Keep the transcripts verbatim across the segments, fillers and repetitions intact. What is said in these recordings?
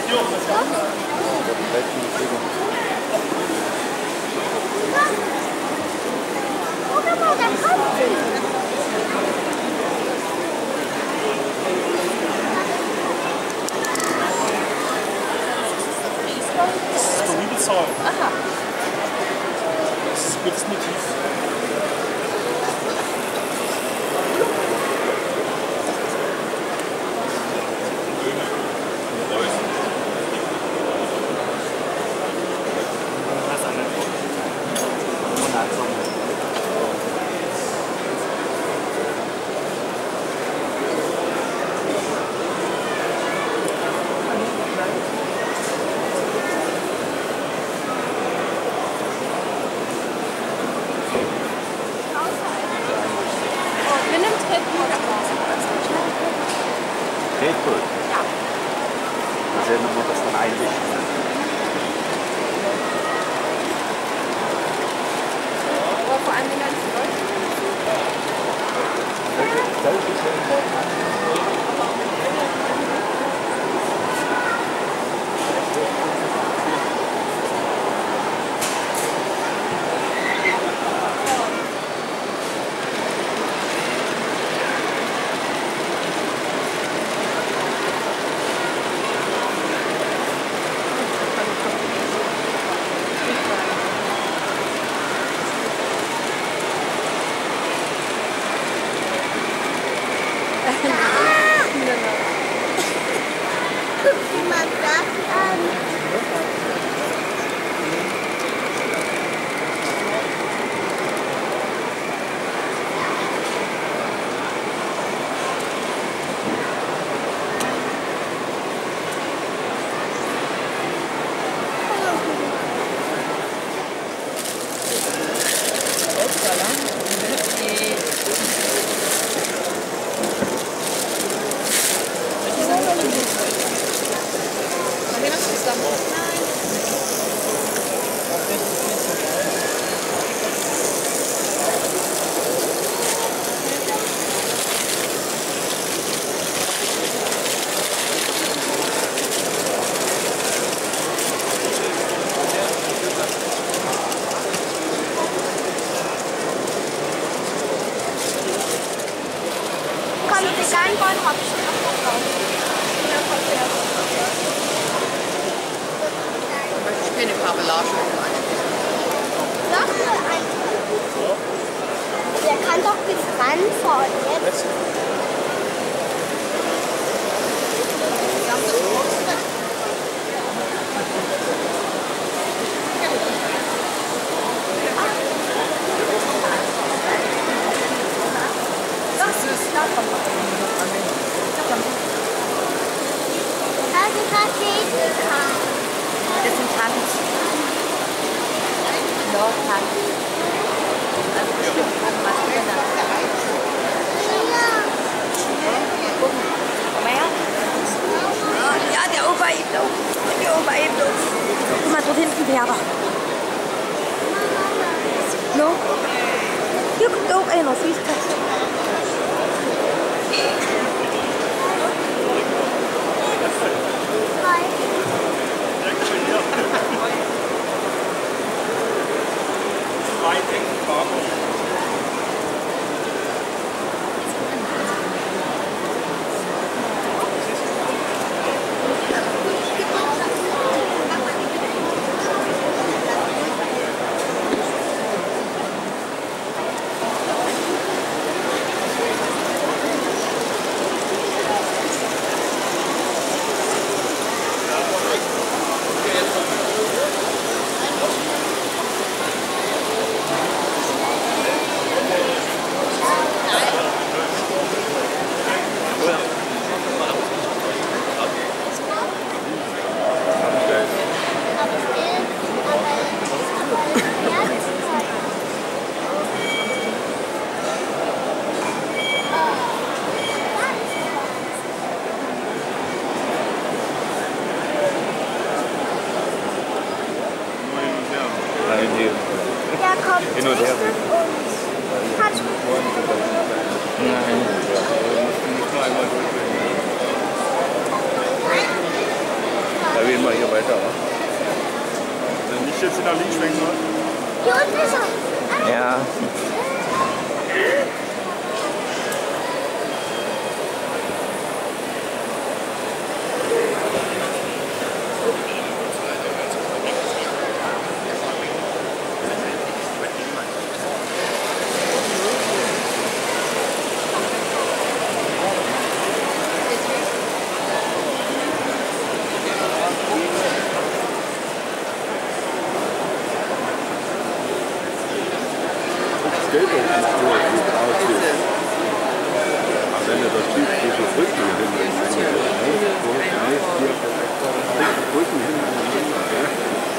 Guck mal, da kommt sie. Das ist doch nie bezahlt. Aha. Das ist ein gutes Motiv. Redbull? Ja. Dann sehen wir, wo das dann einrichten. Aber vor allem die ganzen Leute. Guck mal das an. Vegan wollen, habe ich noch drauf. Ich möchte keine Kabellage machen. Sag mal einfach. Der kann doch bis ran fahren jetzt. Also Raketen. Das ist ein Tanz. Nordtanz. Also bestimmt irgendwas drin. Gucken. Komm mal her. Ja, der Opa eben auf. Der Opa eben auf. Guck mal, dort hinten Werber. No? Hier kommt auch einer, siehst du? weiter, wa? Wenn ich jetzt nach links schwenken soll. Hier unten ist er. Ja. Geld auf die Tour gut aussieht. Aber wenn er das Typ diese Brücken hin Brücken hintereinander,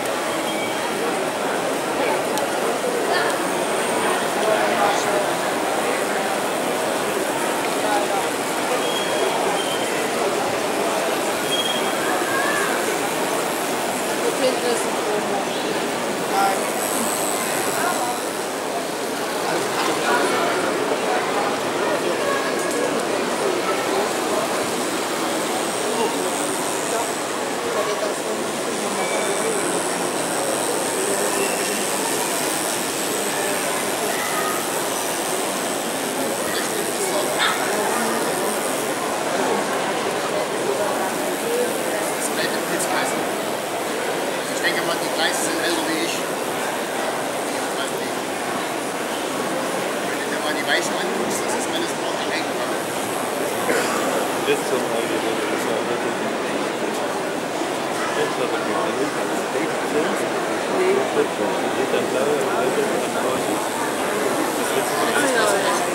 Ich denke mal, die Gleise sind älter wie ich. Wenn du dir mal die Weichen anguckst, das ist alles noch eingegangen. das ist schon mal die das ist auch wirklich. Jetzt hat er die Nee. Das ist dann klar, also das letzte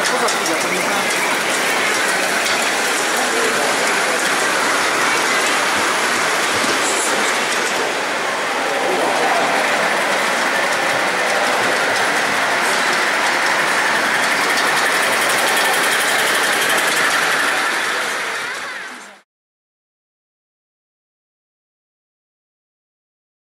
Großer Flieger von